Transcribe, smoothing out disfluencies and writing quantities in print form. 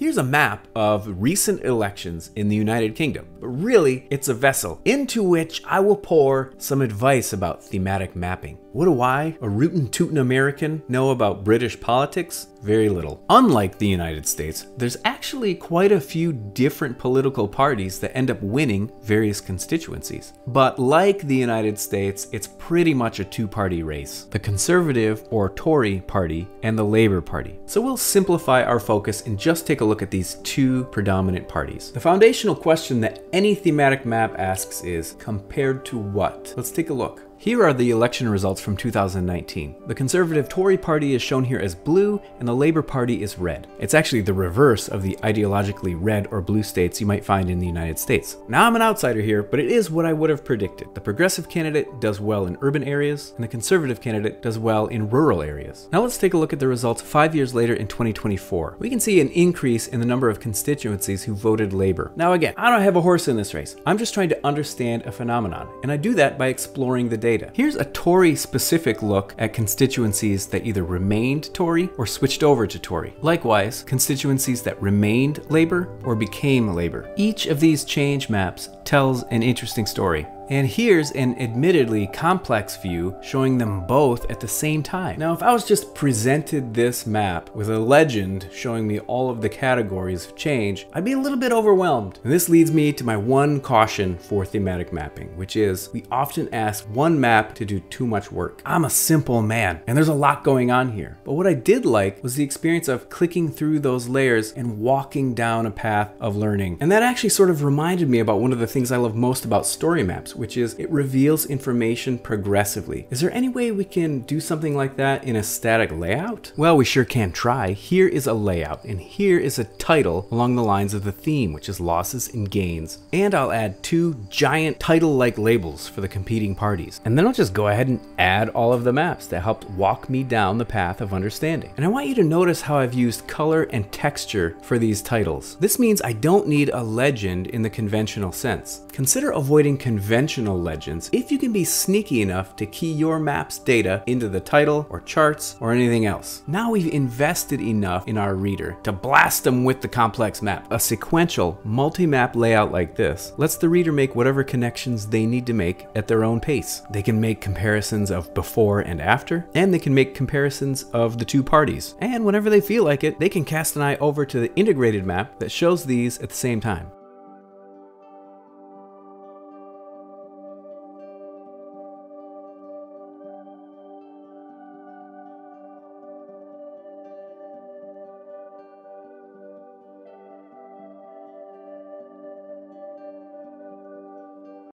Here's a map of recent elections in the United Kingdom, but really it's a vessel into which I will pour some advice about thematic mapping. What do I, a rootin' tootin' American, know about British politics? Very little. Unlike the United States, there's actually quite a few different political parties that end up winning various constituencies. But like the United States, it's pretty much a two-party race: the Conservative or Tory party and the Labour Party. So we'll simplify our focus and just take a look at these two predominant parties. The foundational question that any thematic map asks is, compared to what? Let's take a look. Here are the election results from 2019. The Conservative Tory party is shown here as blue and the Labour Party is red. It's actually the reverse of the ideologically red or blue states you might find in the United States. Now I'm an outsider here, but it is what I would have predicted. The Progressive candidate does well in urban areas and the Conservative candidate does well in rural areas. Now let's take a look at the results 5 years later in 2024. We can see an increase in the number of constituencies who voted Labour. Now again, I don't have a horse in this race. I'm just trying to understand a phenomenon, and I do that by exploring the data. Here's a Tory-specific look at constituencies that either remained Tory or switched over to Tory. Likewise, constituencies that remained Labour or became Labour. Each of these change maps tells an interesting story. And here's an admittedly complex view showing them both at the same time. Now, if I was just presented this map with a legend showing me all of the categories of change, I'd be a little bit overwhelmed. And this leads me to my one caution for thematic mapping, which is we often ask one map to do too much work. I'm a simple man, and there's a lot going on here. But what I did like was the experience of clicking through those layers and walking down a path of learning. And that actually sort of reminded me about one of the things I love most about story maps, which is it reveals information progressively. Is there any way we can do something like that in a static layout? Well, we sure can try. Here is a layout, and here is a title along the lines of the theme, which is losses and gains. And I'll add two giant title-like labels for the competing parties. And then I'll just go ahead and add all of the maps that helped walk me down the path of understanding. And I want you to notice how I've used color and texture for these titles. This means I don't need a legend in the conventional sense. Consider avoiding conventional legends if you can be sneaky enough to key your map's data into the title or charts or anything else. Now we've invested enough in our reader to blast them with the complex map. A sequential multi-map layout like this lets the reader make whatever connections they need to make at their own pace. They can make comparisons of before and after, and they can make comparisons of the two parties. And whenever they feel like it, they can cast an eye over to the integrated map that shows these at the same time.